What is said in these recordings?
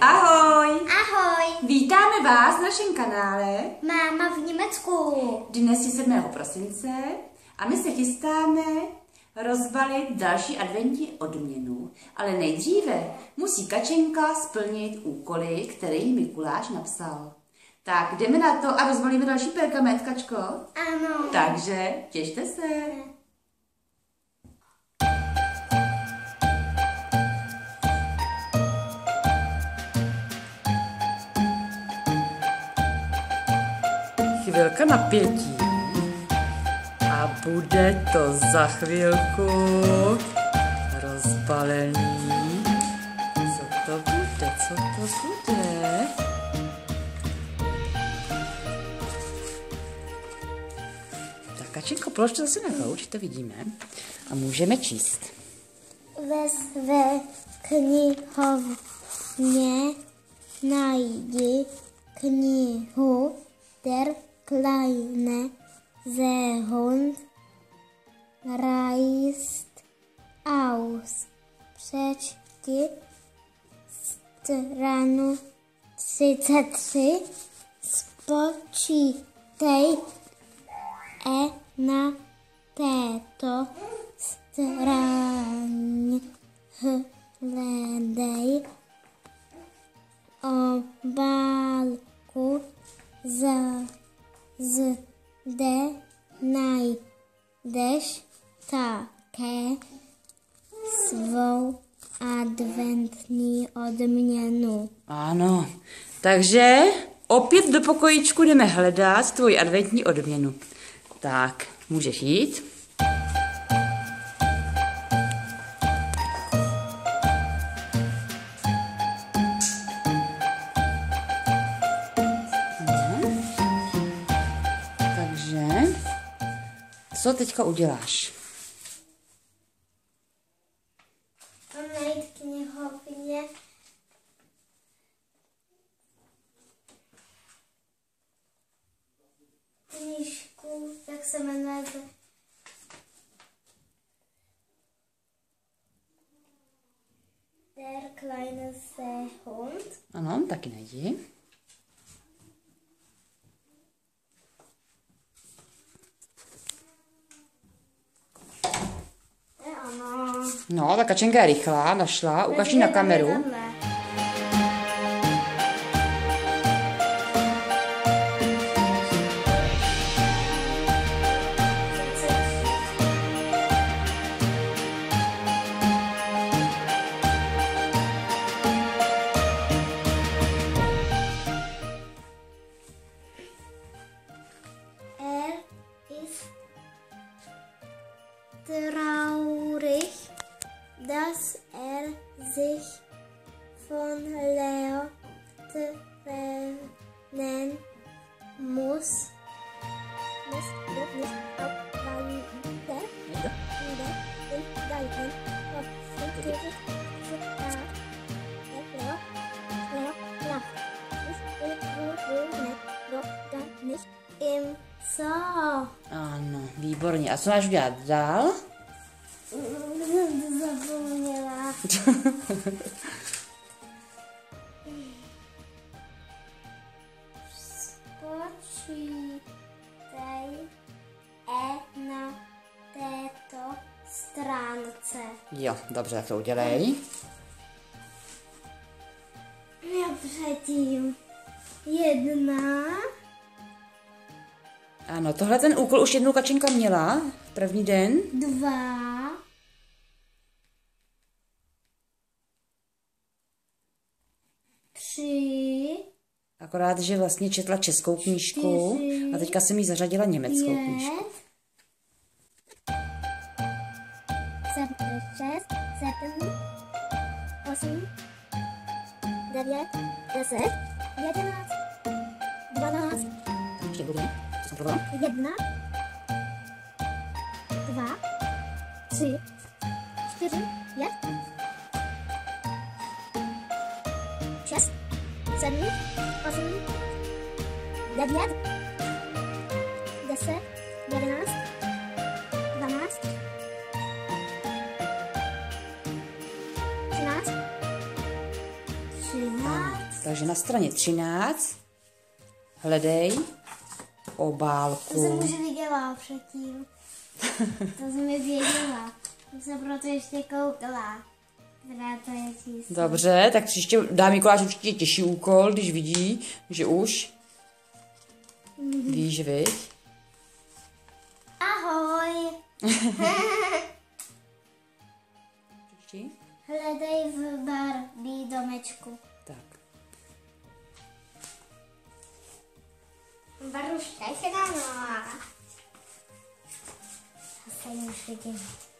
Ahoj! Ahoj! Vítáme vás na našem kanále. Máma v Německu. Dnes je 7. prosince a my se chystáme rozbalit další adventní odměnu. Ale nejdříve musí Kačenka splnit úkoly, které jí Mikuláš napsal. Tak jdeme na to a rozbalíme další pergament, Kačko? Ano. Takže těšte se. Chvilka napětí a bude to za chvilku rozbalený. Co to bude? Co to bude? Tak Kačenko, polož to zase na gauč, to vidíme. A můžeme číst. Ve své knihovně najdi knihu Der kleine Seehund reist aus. Přečti stranu 33. Spočítej na této straně. Hledej obálku zde najdeš také svou adventní odměnu. Ano, takže opět do pokojíčku jdeme hledat tvoji adventní odměnu. Tak, můžeš jít. Takže, co teďka uděláš? Najít knihovně knížku, jak se jmenuje? Der kleine Seehund. Ano, taky najdi. Ano. No, ta Kačenka je rychlá, našla, ukaž jí na kameru. Ist traurig, dass sich von Leo trennen muss. Muss nicht aufwandern. In Galten hoffentlich sogar Leo lacht. Doch gar nicht im Zoo. Ano, výborně. A co máš udělat dál? Zapomněla. Spočítej na této stránce. Jo, dobře, tak to udělej. Já předtím 1. Ano, tohle ten úkol už jednou Kačenka měla, první den. 2. 3. Akorát, že vlastně četla českou knížku 4, a teďka jsem jí zařadila německou 5, knížku. 6, 7, 8, 9, 10, 11, 12, Ještě bude? Co jsem probala? 1, 2, 3, 4, 5, 6, 7, 8, 9, 10, 11, 12, 13, 13, Takže na straně 13 hledej obálku. To jsem už viděla předtím. To jsem mi věděla. To jsem proto ještě koukala. Která to je číslo. Dobře, tak příště dá Mikuláš určitě těžší úkol, když vidí, že už víš, viď? Ahoj. Přečti. Hledej v Barbie domečku. Tak. Baruška je ráno. Zase ji už vidím.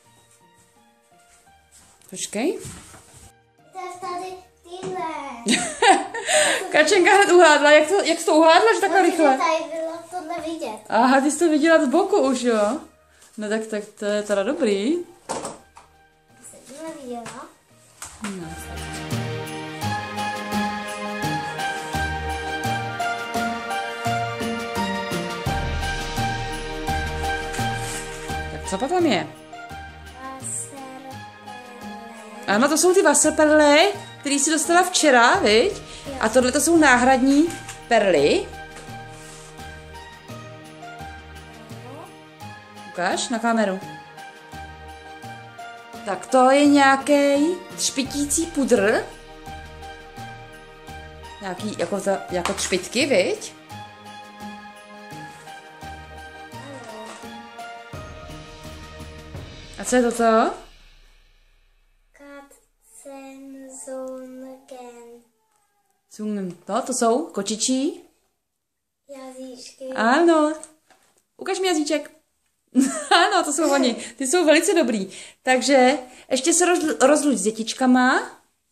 Počkej. To je tady tyhle. Kačenka hned uhádla, jak jsi to uhádla, že takhle rychle? Tady bylo tohle vidět. Aha, ty jsi to viděla z boku už, jo? No tak to je teda dobrý. Jsem tohle viděla. No. Tak co potom je? Ano, to jsou ty vaseperly, které jsi dostala včera, viď? A tohle to jsou náhradní perly. Ukáž na kameru. Tak to je nějaký třpitící pudr. Nějaký, jako třpitky, viď? A co je toto? No, to jsou kočičí. Jazyčky. Ano. Ukaž mi jazyček. Ano, to jsou oni. Ty jsou velice dobrý. Takže ještě se rozluč s dětičkama.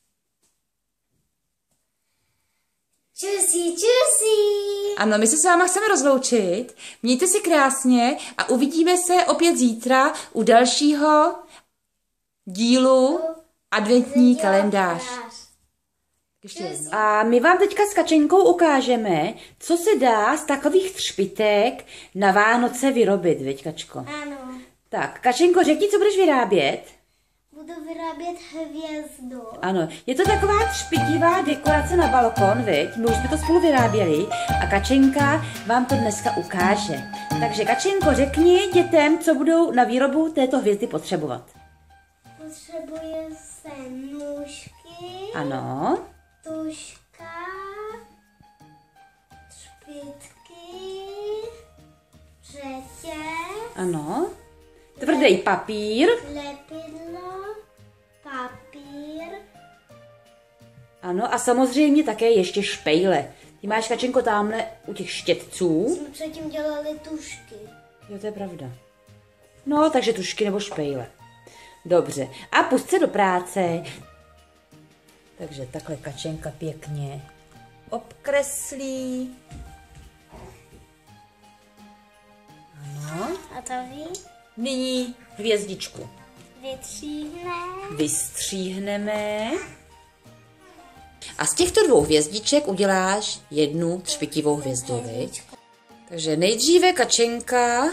Čusí, čusí. Ano, my se s váma chceme rozloučit. Mějte si krásně a uvidíme se opět zítra u dalšího dílu Adventní kalendář. A my vám teďka s Kačenkou ukážeme, co se dá z takových třpitek na Vánoce vyrobit, viď, Kačko? Ano. Tak, Kačenko, řekni, co budeš vyrábět? Budu vyrábět hvězdu. Ano, je to taková třpitivá dekorace na balkon, viď? My už jsme to spolu vyráběli a Kačenka vám to dneska ukáže. Takže Kačenko, řekni dětem, co budou na výrobu této hvězdy potřebovat. Potřebuje se nůžky. Ano. Tužka, třpitky, řetěz, Ano. Tvrdý papír. lepidlo, papír. Ano, a samozřejmě také ještě špejle. Ty máš, Kačenko, tamhle u těch štětců. Jsme předtím dělali tužky. Jo, to je pravda. No, takže tušky nebo špejle. Dobře. A pust se do práce. Takže takhle Kačenka pěkně obkreslí. Ano. A to ví? Nyní hvězdičku vystříhneme. A z těchto dvou hvězdiček uděláš jednu třpitivou hvězdu, viď? Takže nejdříve Kačenka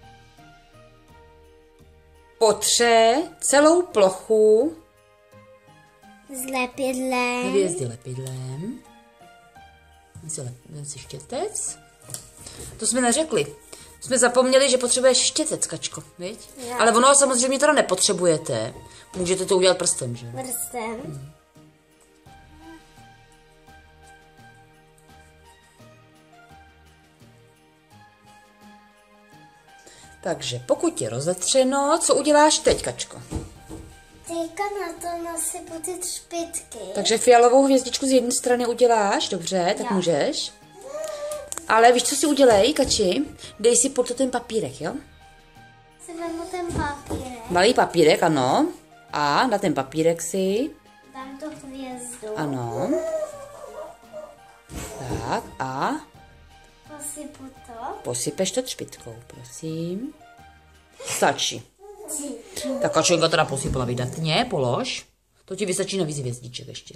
potře celou plochu s lepidlem. hvězdy lepidlem. Vem si štětec. To jsme neřekli. Jsme zapomněli, že potřebuješ štětec, Kačko, viď? Já. Ale ono samozřejmě teda nepotřebujete. Můžete to udělat prstem, že? Prstem. Takže pokud je rozetřeno, co uděláš teď, Kačko? Teďka na to nasypu ty třpitky. Takže fialovou hvězdičku z jedné strany uděláš, dobře, tak Jo. můžeš. Ale víš, co si udělej, Kači? Dej si pod to ten papírek, jo? Si vezmu ten papírek. Malý papírek, ano. A na ten papírek si, Dám to hvězdu. ano. Tak a Posypu to. posypeš to třpitkou, prosím. Stačí. Tak Kačenka teda posypala vydatně, polož. To ti vystačí na víc hvězdiček ještě.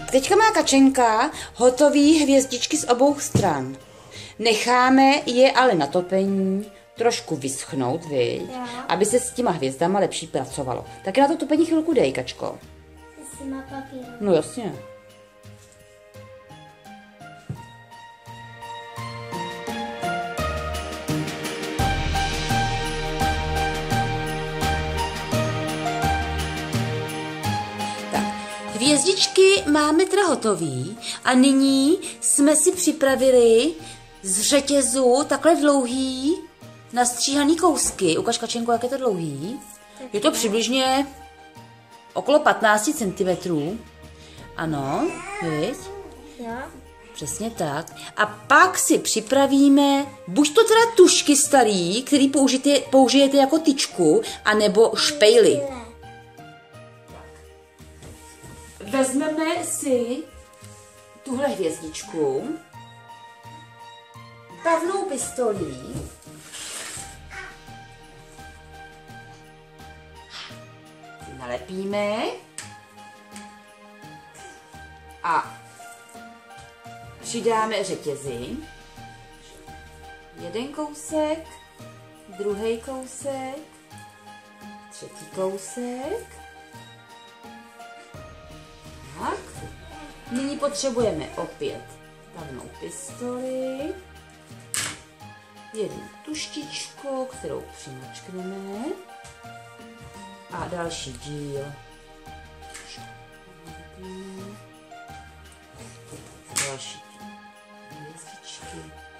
teďka má Kačenka hotový hvězdičky z obou stran. Necháme je ale na topení trošku vyschnout, viď? Aby se s těma hvězdama lepší pracovalo. Tak na to topení chvilku dej, Kačko. S těma papíru. No jasně. Hvězdičky máme teda hotový a nyní jsme si připravili z řetězu takhle dlouhý nastříhaný kousky. Ukaž, Kačenko, jak je to dlouhý. Je to přibližně okolo 15 cm. Ano, viď? Jo. Přesně tak. A pak si připravíme buď to teda tušky starý, který použijete jako tyčku, anebo špejly. Vezmeme si tuhle hvězdičku, pevnou pistolí, nalepíme a přidáme řetězy. Jeden kousek, druhý kousek, třetí kousek. Tak. Nyní potřebujeme opět pevnou pistoli, jednu tuštičku, kterou přimačkneme a další díl. Další hvězdičky.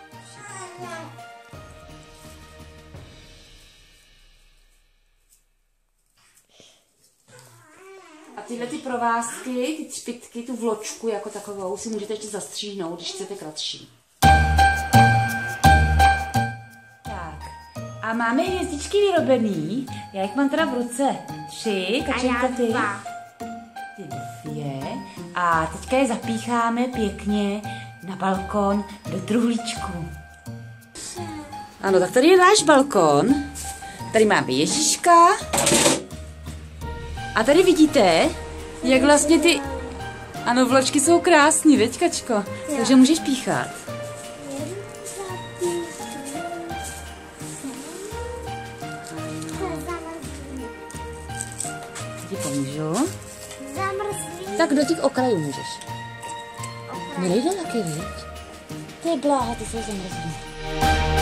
A tyhle ty provázky, ty třpytky, tu vločku jako takovou si můžete ještě zastříhnout, když chcete kratší. Tak. A máme hvězdičky vyrobený. Já jich mám teda v ruce 3, Kačenka ty. Ty 2. A teďka je zapícháme pěkně na balkon do truhlíčku. Ano, tak tady je náš balkon. Tady máme Ježíška. A tady vidíte, jak vlastně ty... Ano, vločky jsou krásný, veď, Kačko? Jo. Takže můžeš píchat. Ti pomůžu. Tak do těch okrajů můžeš. Nejde taky, viď? To je bláha, ty jsou zamrzlý.